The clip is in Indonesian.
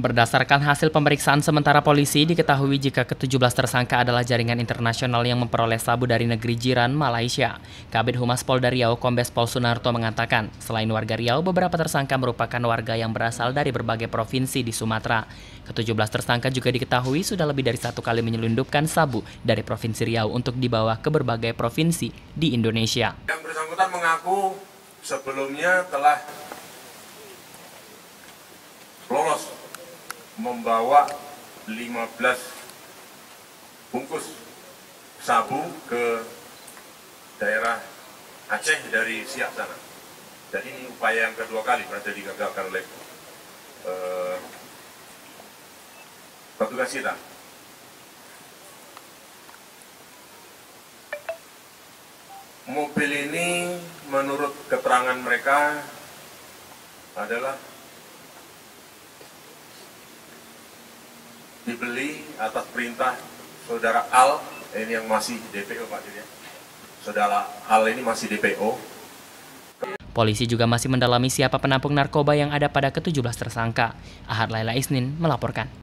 Berdasarkan hasil pemeriksaan sementara polisi, diketahui jika ke-17 tersangka adalah jaringan internasional yang memperoleh sabu dari negeri jiran Malaysia. Kabid Humas Polda Riau, Kombes Pol Sunarto mengatakan, selain warga Riau, beberapa tersangka merupakan warga yang berasal dari berbagai provinsi di Sumatera. Ke-17 tersangka juga diketahui sudah lebih dari 1 kali menyelundupkan sabu dari Provinsi Riau untuk dibawa ke berbagai provinsi di Indonesia. Yang bersangkutan mengaku sebelumnya telah lolos membawa 15 bungkus sabu ke daerah Aceh dari Siak sana. Jadi ini upaya yang kedua kali berhasil digagalkan oleh petugas kita. Mobil ini menurut keterangan mereka adalah dibeli atas perintah saudara Al, ini yang masih DPO Pak Dirjen. Saudara Al ini masih DPO. Polisi juga masih mendalami siapa penampung narkoba yang ada pada ke-17 tersangka. Ahad Laila Isnin melaporkan.